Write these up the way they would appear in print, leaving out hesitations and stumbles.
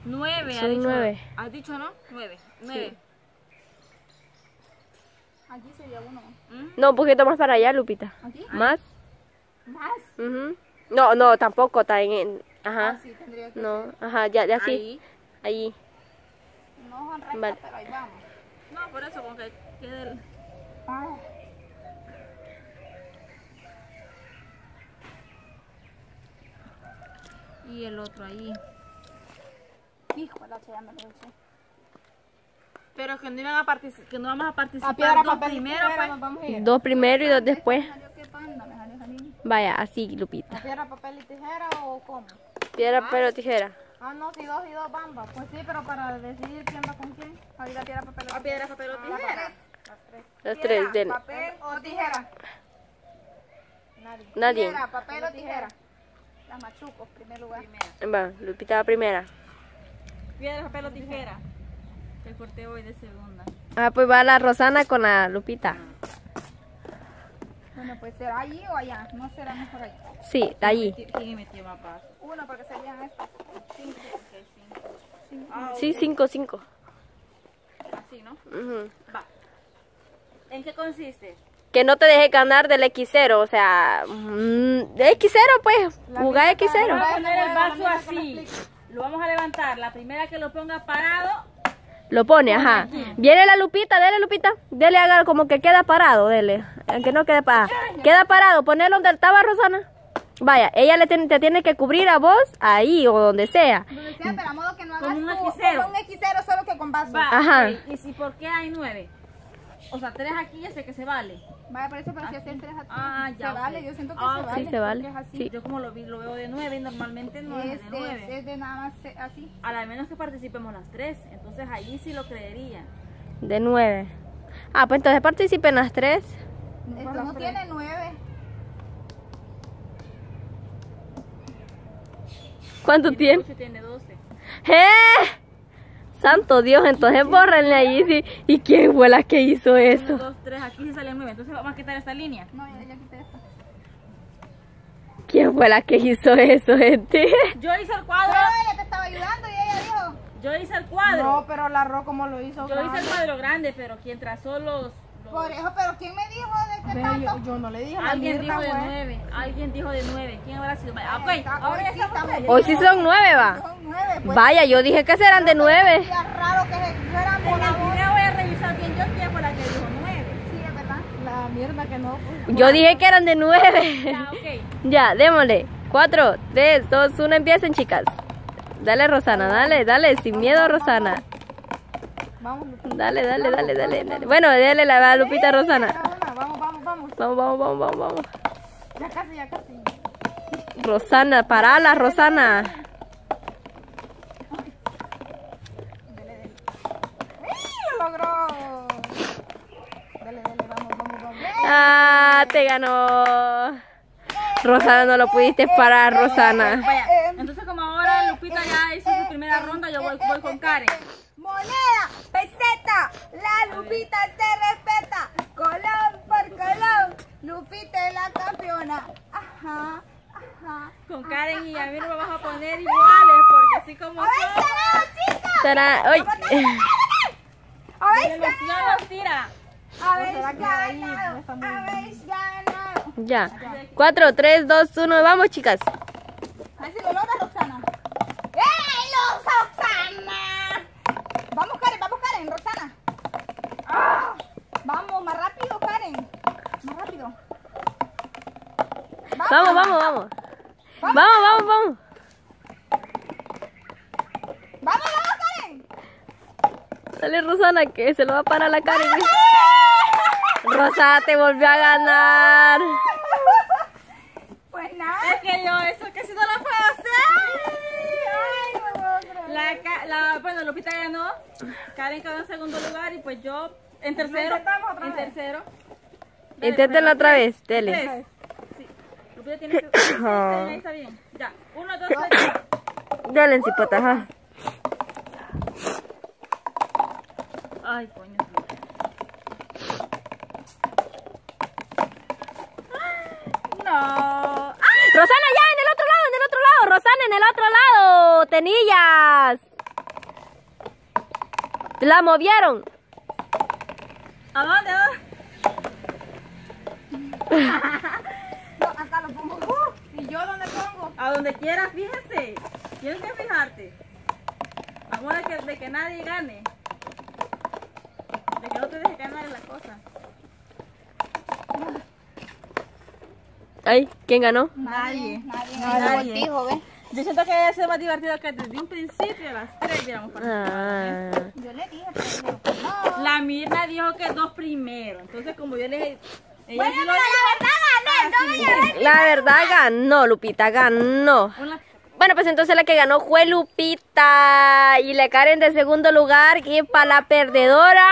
9. Son 9. ¿Has dicho no? 9. 9. Sí. Aquí sería 1. No, un poquito más para allá, Lupita. ¿Aquí? ¿Más? ¿Más? Ujú. No, no, tampoco está en... Ajá. Sí, tendría que No, ajá, ya sí. Ahí. Allí. No son rectas, Vale. pero ahí vamos. No, por eso, con que quede el... Ah. Y el otro ahí. Hijo, la ya me lo eché. Pero que no iban a participar, que no vamos a participar A piedra, dos papel, primero, tijera, pues. nos vamos a ir. 2 primero y 2 después. Me salió que panda, me salió salir. Vaya, así, Lupita. ¿A piedra, papel y tijera o cómo? Piedra, papel, tijera. Ah, no, si 2 y 2 bamba. Pues sí, pero para decidir quién va con quién. Ahorita piedra, papel o A piedra, papel o tijera. Las 3. Los 3 del... ¿Papel o tijera? Nadie. Nadie. Piedra, papel o tijera. Las machucos, primer lugar. Va, Lupita va primera. Piedra, papel o tijera. Que corté hoy de segunda. Ah, pues va la Rosana con la Lupita. Bueno, pues será allí o allá. No será mejor allí. Sí, allí. ¿Quién metió más paso? Uno, porque serían estos. 5. Sí, 5, 5. Así, ¿no? Ujú. Va. ¿En qué consiste? Que no te deje ganar del X0, o sea, de X0 pues, jugar Vamos X0. a poner el vaso así. Lo vamos a levantar. La primera que lo ponga parado. Lo pone, ajá. Viene la Lupita, dele Lupita, dele, haga como que queda parado, dele. Aunque no quede parado. Queda parado, ponelo donde estaba Rosana. Vaya, ella te tiene que cubrir a vos ahí o donde sea. Donde sea, pero a modo que no hagas Con un tú- X0. Con un X0 solo que con vaso. Va. Ajá. Ok. ¿Y si por qué hay 9? O sea, 3 aquí ya sé que se vale. Vaya, por eso, pero si hacen 3 aquí. Ah, ya, Se vale, ok. yo siento que Ah, se ok. vale. Sí, se vale. porque es así. Sí. Yo como lo veo de 9 y normalmente no es de 9. Es de nada más así. A la menos que participemos las 3. Entonces ahí sí lo creería. De 9. Ah, pues entonces participen las 3. Esto no tiene 9. ¿Cuánto tiene? 8 tiene 12. ¡Eh! Santo Dios, entonces bórrenle ahí, sí. ¿Y quién fue la que hizo 1, eso? 2, 3, aquí sí sale 9. Entonces vamos a quitar esta línea. No, ya quité esta. ¿Quién fue la que hizo eso, gente? Yo hice el Pero cuadro. ella te estaba ayudando y ella dijo. Yo hice el cuadro. No, pero la Ro como lo hizo. Yo hice el cuadro grande, pero quien trazó los... Por eso, pero ¿quién me dijo de qué tanto? Yo no le dije a la Alguien Mirna, dijo de güey. 9. Alguien dijo de 9. ¿Quién habrá sido? Ah, ok, Hoy ahora ya sí estamos estamos- ustedes. Hoy sí son 9, va. Son 9, pues. Vaya, yo dije que serán de 9. Ya raro que se fueran En el voladores. video voy a revisar bien yo quién fue la que dijo 9. Sí, es verdad. La mierda que no. Pues. Yo dije que eran de 9. Ya, ok. Ya, démosle. 4, 3, 2, 1, empiecen, chicas. Dale, Rosana, dale, sin miedo, Rosana. Vamos, Lupita. Dale. Bueno, dale la Lupita a Rosana. Vamos. Vamos. Ya casi. Rosana, parala, Rosana. Lo logró. Dale, vamos. Ah, te ganó. Rosana, no lo pudiste parar, Rosana. Vaya, entonces como ahora Lupita ya hizo su primera ronda, yo voy con Karen. Moneda, peseta, la Lupita se respeta. Colón por colón, Lupita es la campeona. Ajá. Con Karen y a mí nos vamos a poner iguales, porque así como ¡A ver, son, ganado, chicas! Tarán, ¡ay! ¡A ver, la ilusión ganado! los tira. ¡Habéis será que ahí no ganado! está muy ¡Habéis ganado! Ya. 4, 3, 2, 1, vamos, chicas. A ver si lo logra Roxana. Roxana! Vamos, Karen, Roxana. ¡Ah! Vamos, más rápido, Karen. Más rápido. Vamos. Vamos, Karen. Dale, Rosana, que se lo va a parar la Karen. Rosana te volvió a ganar. Pues nada. Es que yo eso que si no lo puedo hacer. Ay, no puedo creer. Bueno, Lupita ganó, Karen quedó en segundo lugar y pues yo en tercero. intentamos otra En vez. tercero. Dale, Inténtenlo otra vez, tres. dele. Sí. Lupita tiene que... Ahí está bien. Ya. 1, 2, 3. Dale en cipota, ajá. Ay, coño. No. Rosana, ya, en el otro lado, Rosana, en el otro lado. Tenillas. ¿La movieron? ¿A dónde? No, acá lo pongo. ¿Y yo dónde pongo? A donde quieras, fíjese. Tienes que fijarte. Vamos de que nadie gane. De que no te deje ganar la cosa. Ay, ¿quién ganó? Nadie. Nadie. Dijo, ¿ves? Yo siento que debe ser más divertido que desde un principio a las 3 hubiéramos participado. Ah. Yo le dije, pero dijo que no. La Mirna dijo que 2 primero. Entonces, como yo le dije. Ella Bueno, sí lo pero dijo. la verdad gané, no voy a ver. La verdad ganó, Lupita, ganó. Una- Bueno, pues entonces la que ganó fue Lupita. Y la Karen de segundo lugar. Y para la perdedora,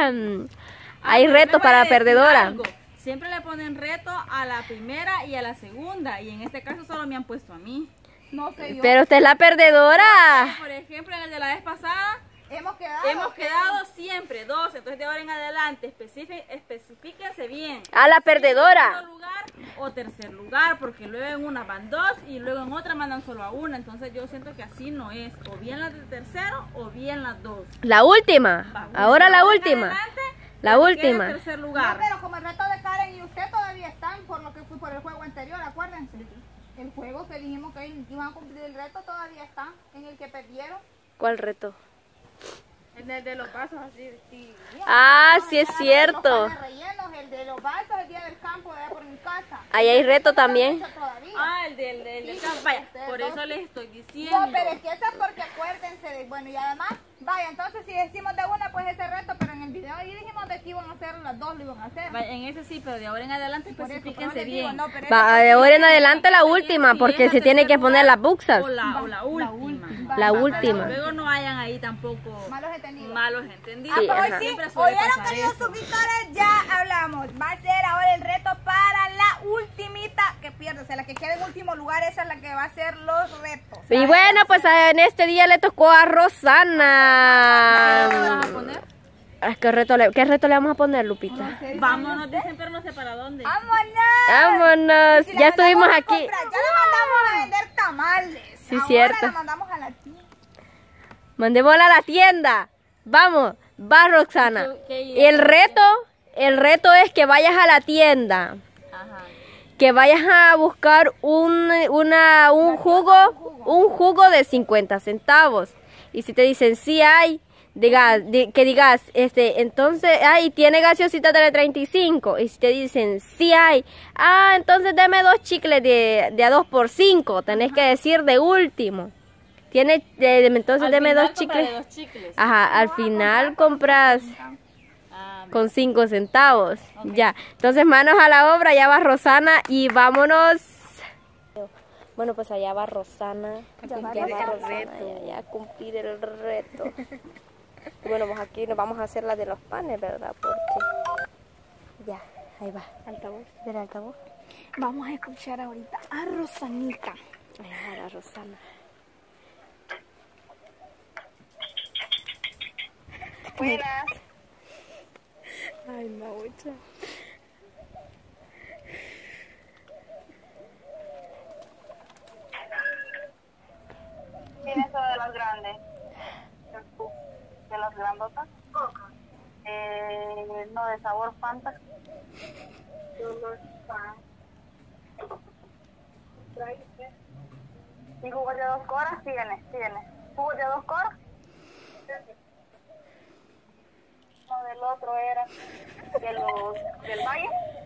hay pero reto me para la voy a decir perdedora. algo. Siempre le ponen reto a la primera y a la segunda. Y en este caso solo me han puesto a mí. No sé yo. Pero usted es la perdedora. Por ejemplo, en el de la vez pasada. Hemos quedado. Hemos quedado siempre 2, entonces de ahora en adelante especifíquense bien. A la perdedora. Segundo lugar o tercer lugar, porque luego en una van 2 y luego en otra mandan solo a una, entonces yo siento que así no es, o bien las de tercero o bien las 2. La última. Ahora la última. La última. Tercer No, lugar. pero como el reto de Karen y usted todavía están por lo que fue por el juego anterior, acuérdense. El juego que dijimos que iban a cumplir el reto todavía está en el que perdieron. ¿Cuál reto? En el de los vasos así. Sí. Ah, No, sí es el de cierto. los panes rellenos, el de los vasos, el día del campo, de allá por mi casa. Ahí hay reto también. No lo han hecho todavía. Ah, el del Sí, vaya, ustedes por dos. eso les estoy diciendo. No, pero es que eso es porque acuérdense de, bueno, y además, vaya, entonces si decimos de una, pues ese reto, pero en el video ahí dijimos de que iban a hacer las 2, lo iban a hacer. Vaya, en ese sí, pero de ahora en adelante Por eso, especifíquense pero les digo, bien. no, pero Va, eso- de ahora en adelante la última, Si porque es se la tiene tercer que poner lugar las buxas. o la última. La Va, última. Luego no hayan ahí tampoco Malos entendidos. malos entendidos. Sí, Hoy ajá. sí, Siempre suele oyeron pasar queridos eso. suscriptores, ya hablamos. Va a ser ahora el reto para la ultimita que pierde, o sea, la que quede en último lugar, esa es la que va a hacer los retos. Y bueno, pues en este día le tocó a ¿Qué reto vas a Rosana. poner? ¿Qué reto le vamos a poner, Lupita? Vámonos, dicen, pero no sé para dónde. ¡Vámonos! Vámonos, Si la ya estuvimos mandamos a aquí. comprar, ya la mandamos a vender tamales. Sí, Ahora cierto. la mandamos a la tienda. Mandémosla a la tienda. Vamos, va Roxana. ¿Qué Y el reto es que vayas a la tienda. Ajá. Que vayas a buscar un jugo de 50 centavos. Y si te dicen sí hay, que digas, entonces, tiene gaseosita de 35. Y si te dicen sí hay, entonces deme 2 chicles de a 2 por 5. Tenés que decir de último. Entonces Al deme final 2 compraré chicles. 2 chicles. Ajá, al final compras con 5 centavos. Ya. Entonces, manos a la obra, ya va Rosana y vámonos. Bueno, pues allá va Rosana. Ya a cumplir el reto. Y bueno, pues aquí nos vamos a hacer la de los panes, ¿verdad? Porque ya, ahí va. Altavoz. ¿Del altavoz? Vamos a escuchar ahorita a Rosanita. Ahí va la Rosana. Buenas. Ay, maucha. ¿Tienes eso de las grandes? ¿De las grandotas? No, de sabor Fanta. ¿Y jugos de 2 coras? Tiene. ¿Jugos de 2 coras? No, del otro era del Valle.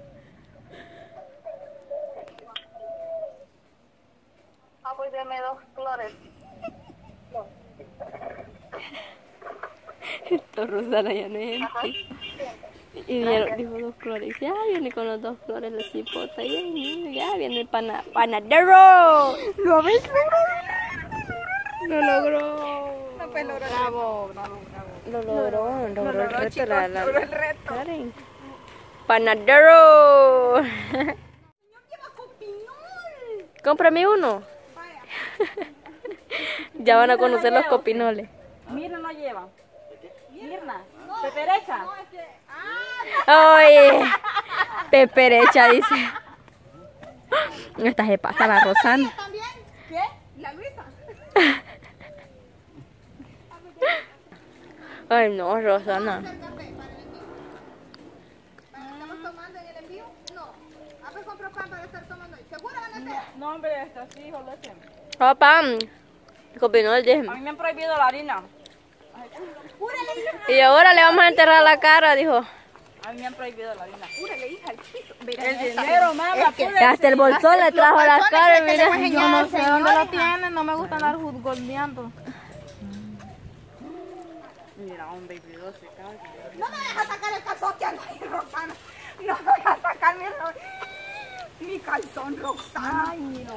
Pues deme 2 flores. Esto Rosana ya no es Y dijo 2 flores. Ya viene con los 2 flores la cipota. Y ya viene el panadero. ¿Lo ves? Lo logró. No, pues logró. Bravo. Lo logró el reto. chicos, logró el reto. Karen. Panadero. Cómprame uno. Ya van a conocer los copinoles. Mirna no lleva. Mirna. Peperecha. Oye, peperecha dice. Esta se pasa la Rosana. ¿También? ¿Qué? La Luisa. Ay, no, Rosana. Hacer café para el envío. ¿Estamos tomando en el envío? No. Ah, pues compro pan para estar tomando hoy. ¿Seguro van a hacer? No, hombre, está así, hijo, leche. Papá, copinol, dije. A mí me han prohibido la harina. Púrale, hija. Y ahora le vamos a enterrar la cara, dijo. A mí me han prohibido la harina. Púrale, hija, el chiquito. Mira, El dinero, mamá, Y hasta el bolsón le trajo la cara, mira. Yo no sé dónde lo tienen, no me gusta andar juzgoneando. Mira, un baby 12, cabrón. No me dejas sacar el calzón que ando ahí, Roxana. No me dejas sacar mi calzón, Roxana. Ay, mira.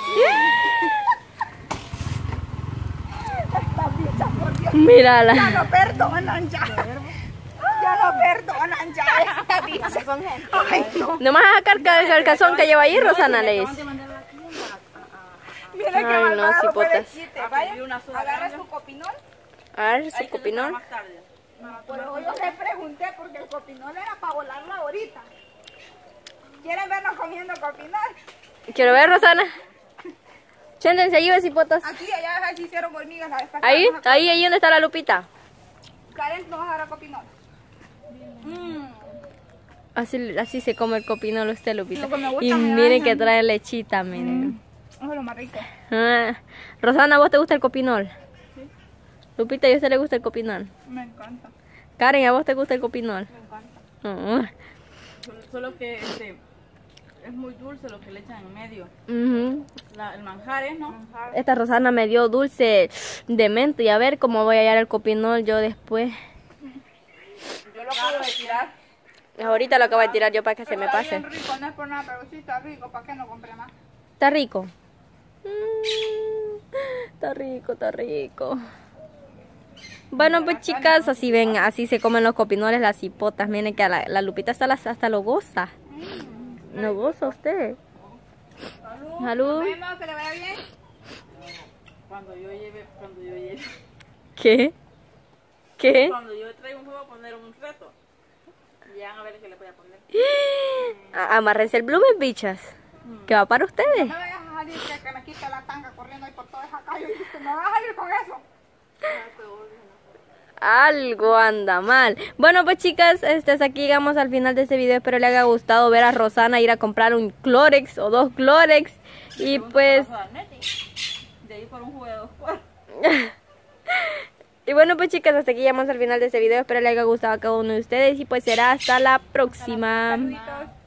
Esta bicha, por Dios. Mírala. Ya no perdonan ya. Ya no perdonan ya esta bicha. Ay, no. Nomás a sacar el calzón que lleva ahí, Rosana, le dice. Mira que Ay, no, malvado cipotas. fue el chiste. Vaya, una soda agarra grande. su copinol. A ver, su copinol. Más tarde. Pues yo le pregunté porque el copinol era para volarlo ahorita. ¿Quieren vernos comiendo copinol? Quiero ver, Rosana. Siéntense allí, besipotas. Aquí, allá se hicieron hormigas la vez pasada. Ahí, ahí donde está la lupita. Karen, nos agarra copinol. Así se come el copinol usted, Lupita. Lo que me gusta Y me da miren esa- que trae lechita, miren. Eso es lo más rico. Ah, Rosana, ¿a vos te gusta el copinol? Sí. Lupita, ¿y a usted le gusta el copinol? Me encanta. Karen, ¿a vos te gusta el copinol? Me encanta. Solo que es muy dulce lo que le echan en medio. Ujú. El manjar es, ¿no? Esta Rosana me dio dulce de menta y a ver cómo voy a hallar el copinol yo después. Yo lo acabo de tirar. Ahorita lo acabo de tirar yo para que se me Está pase. bien rico, no es por nada, pero sí está rico. ¿Para qué no compré más? ¿Está rico? Está rico, está rico. Bueno, pues chicas, así ven, así se comen los copinoles, las cipotas. Miren que a la Lupita hasta lo goza. ¿No goza usted? Salud. Vemos que le vaya bien. Cuando yo lleve. ¿Qué? ¿Qué? Cuando yo traiga un juego a poner un reto. Ya van a ver qué le voy a poner. Amárrense el blumen, bichas. Que va para ustedes. No vayas a salir que me quite la tanga corriendo ahí por toda esa calle. No vas a salir con eso. Algo anda mal. Bueno, pues chicas, hasta aquí llegamos al final de este video. Espero le haya gustado ver a Rosana ir a comprar un Clórex o 2 Clórex. Y pues... De ahí por un juego de 2 cuartos. Y bueno, pues chicas, hasta aquí llegamos al final de este video. Espero le haya gustado a cada uno de ustedes. Y pues será hasta la próxima. Saluditos.